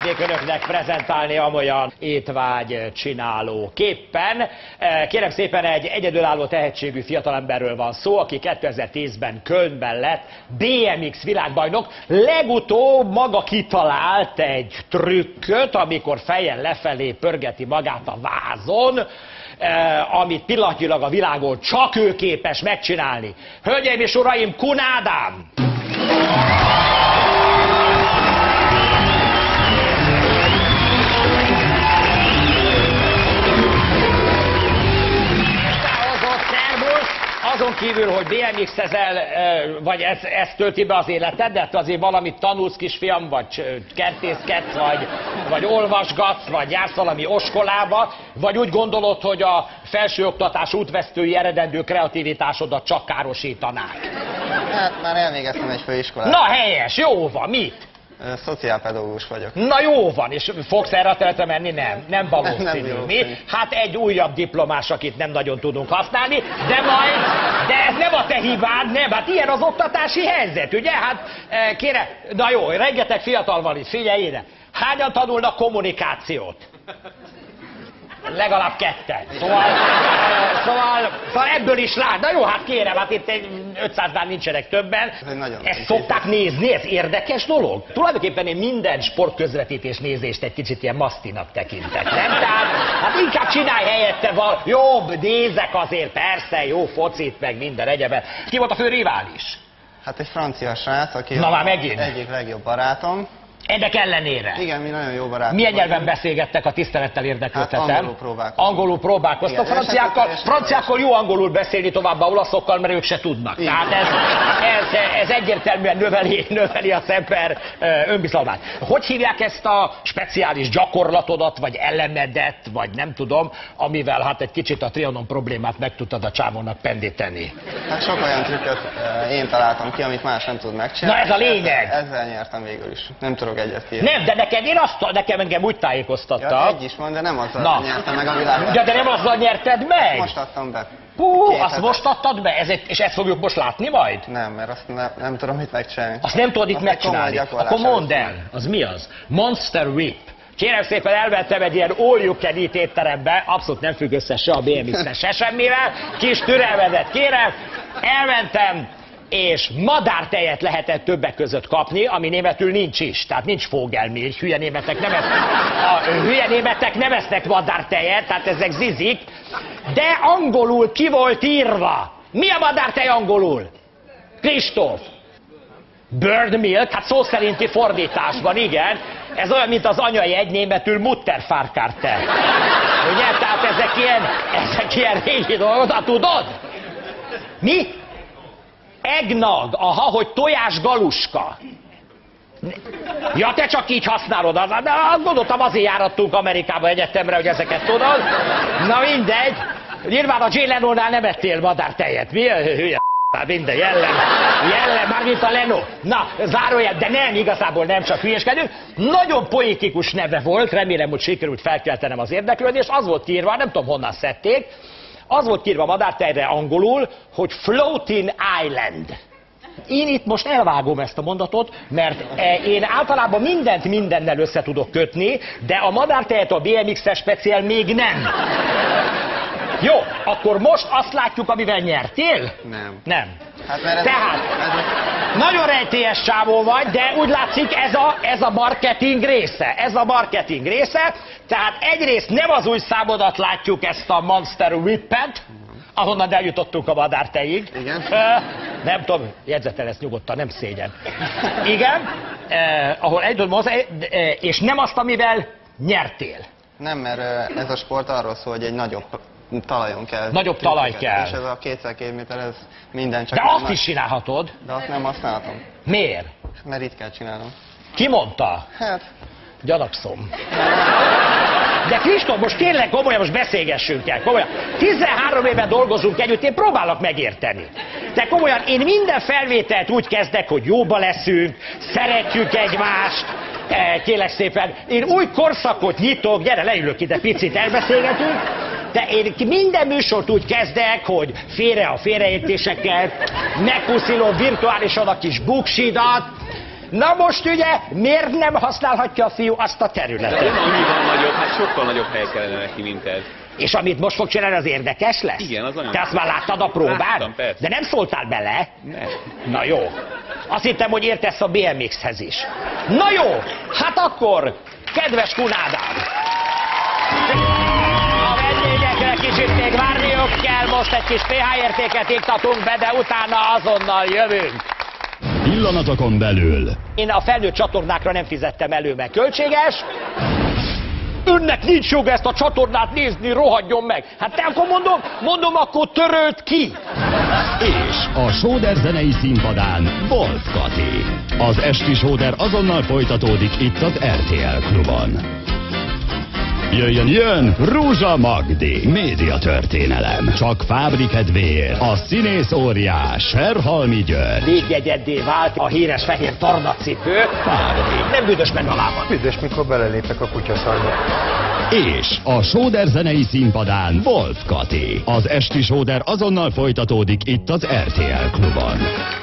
szeretnék önöknek prezentálni amolyan étvágy csináló képpen. Kérem szépen, egy egyedülálló tehetségű fiatalemberről van szó, aki 2010-ben Kölnben lett BMX világbajnok. Legutóbb maga kitalált egy trükköt, amikor fejjel lefelé pörgeti magát a vázon, amit pillanatnyilag a világon csak ő képes megcsinálni. Hölgyeim és uraim, Kun Ádám! Azon kívül, hogy BMX-ezel, vagy ez tölti be az életed, de azért valamit tanulsz, kisfiam, vagy kertészkedsz, vagy olvasgatsz, vagy jársz valami oskolába, vagy úgy gondolod, hogy a felsőoktatás útvesztői eredendő kreativitásodat csak károsítanák? Hát már elvégeztem egy főiskolát. Na helyes, jó van, mit? Szociálpedagógus vagyok. Na jó van, és fogsz erre a területre menni? Nem valószínű. Mi? Hát egy újabb diplomás, akit nem nagyon tudunk használni, de ez nem a te hibád, nem, hát ilyen az oktatási helyzet, ugye? Hát kérem, na jó, rengeteg fiatal van itt, figyelj ide. Hányan tanulnak kommunikációt? Legalább ketten. Szóval ebből is lát. Na jó, hát kérem, hát itt 500-nál nincsenek többen. Ezt szokták nézni, ez érdekes dolog? Tulajdonképpen én minden sportközvetítés nézést egy kicsit ilyen masztinak tekintek, nem? Tehát, hát inkább csinálj helyette jobb, nézek azért, persze, jó focit, meg minden egyeben. Ki volt a fő rivális? Hát egy francia srác, aki egyik legjobb barátom. Ennek ellenére? Igen, mi nagyon jó barátok. Milyen nyelven beszélgettek, a tisztelettel érdeklődtetem? Hát angolul próbálkoztunk. Angolul próbálkoztak. Franciákkal jó angolul beszélni továbbá olaszokkal, mert ők se tudnak. Igen. Tehát ez egyértelműen növeli a szemper önbizalmát. Hogy hívják ezt a speciális gyakorlatodat, vagy elemedet, vagy nem tudom, amivel hát egy kicsit a trianon problémát meg tudtad a csávónak pendíteni? Hát sok olyan trükköt én találtam ki, amit más nem tud megcsinálni. Na ez a lényeg! Ezzel nyertem végül is. Nem tudok egyet ki. Nem, de nekem engem úgy tájékoztatta. Ja, egy is van, de nem azzal nyertem meg a világot. Ja, de nem azzal nyerted meg? Most adtam be. Azt most adtad be? És ezt fogjuk most látni majd? Nem, mert azt nem tudom mit megcsinálni. Azt nem tudod itt megcsinálni? Akkor mondd el, az mi az? Monster Whip. Kérem szépen, elmentem egy ilyen all you can eat étterembe, abszolút nem függ össze se a BMX-en, se semmivel, kis türelmedet kérem, elmentem, és madártejet lehetett többek között kapni, ami németül nincs is. Tehát nincs fogelmilch, hülye németek nem esznek madártejet, tehát ezek zizik, de angolul ki volt írva. Mi a madártej angolul? Kristóf? Bird milk, hát szó szerinti fordításban, igen. Ez olyan, mint az anyai egy németül Mutterfarkarte. Ugye? Tehát ezek ilyen régi dolgok, tudod? Mi? Eggnog, aha, hogy tojás galuska. Ja, te csak így használod, de gondoltam azért járattunk Amerikába egyetemre, hogy ezeket tudod. Na mindegy, nyilván a Jay Lenonnál nem ettél madártejet, mi? Hülye minden, jellem, mármint a Leno. Na, zárójel, de nem, igazából nem csak hülyeskedünk. Nagyon poétikus neve volt, remélem, hogy sikerült felkeltenem az érdeklődést, az volt írva, nem tudom honnan szedték, az volt írva madártejre angolul, hogy Floating Island. Én itt most elvágom ezt a mondatot, mert én általában mindent mindennel össze tudok kötni, de a madártejet a BMX-es speciál még nem. Jó, akkor most azt látjuk, amivel nyertél? Nem. Nem. Hát, tehát, nagyon rejtélyes csávó vagy, de úgy látszik ez a marketing része. Ez a marketing része, tehát egyrészt nem az új számodat látjuk, ezt a Monster Whippet, ahonnan eljutottunk a madártejig. Igen. Nem tudom, jegyzetel ezt nyugodtan, nem szégyen. Igen, ahol és nem azt, amivel nyertél. Nem, mert ez a sport arról szól, hogy egy nagyobb talajon kell. Nagyobb talaj kell. És ez a 2x2 méter, ez minden csak... De azt is csinálhatod. De azt nem használhatom. Miért? Mert itt kell csinálnom. Ki mondta? Hát... Gyanakszom. De Kristóf, most kérlek komolyan, most beszélgessünk el, komolyan. 13 éve dolgozunk együtt, én próbálok megérteni. De komolyan, én minden felvételt úgy kezdek, hogy jóba leszünk, szeretjük egymást, kérlek szépen, én új korszakot nyitok, gyere, leülök ide, picit elbeszélgetünk, de én minden műsort úgy kezdek, hogy félre a félreértéseket, megpuszilom virtuálisan a kis buksidat, Na most ugye, miért nem használhatja a fiú azt a területet? Nem annyival nagyobb, hát sokkal nagyobb hely kellene neki, mint ez. És amit most fog csinálni, az érdekes lesz? Igen, az nagyon... Te azt már láttad a próbán? Láttam, persze. De nem szóltál bele? Nem. Na jó. Azt hittem, hogy értesz a BMX-hez is. Na jó, hát akkor, kedves Kun Ádám! A vendégekre kicsit még várniuk kell, most egy kis pH értéket iktatunk be, de utána azonnal jövünk. Pillanatokon belül. Én a felnőtt csatornákra nem fizettem elő, mert költséges. Önnek nincs joga ezt a csatornát nézni, rohadjon meg. Hát te akkor mondom, akkor töröld ki. És a Sóder zenei színpadán Wolf Kati. Az esti Sóder azonnal folytatódik itt az RTL Klubon. Jön Rúzsa Magdi, médiatörténelem. Csak Fábri kedvéért a színész óriás Herhalmi György. Védjegyeddé vált a híres fehér tarnacipő. Fábri. Nem büdös meg a lábad. Büdös, mikor belelépek a kutyaszarba. És a Sóder zenei színpadán Wolf Kati. Az esti Sóder azonnal folytatódik itt az RTL Klubon.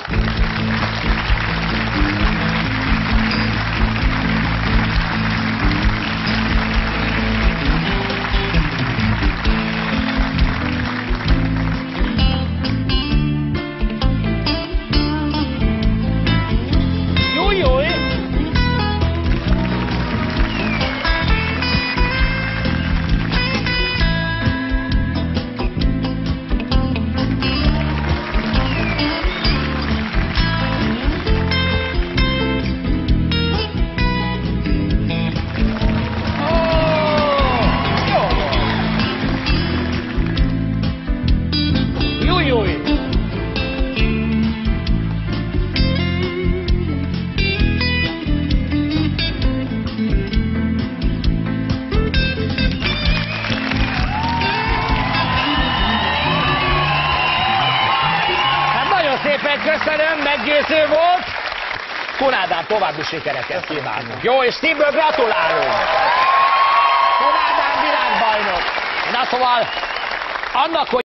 Köszönöm, meggyőző volt. Kun Ádám, további sikereket kívánunk. Jó, és szívből gratulálunk. Kun Ádám világbajnok. Na szóval, annak, hogy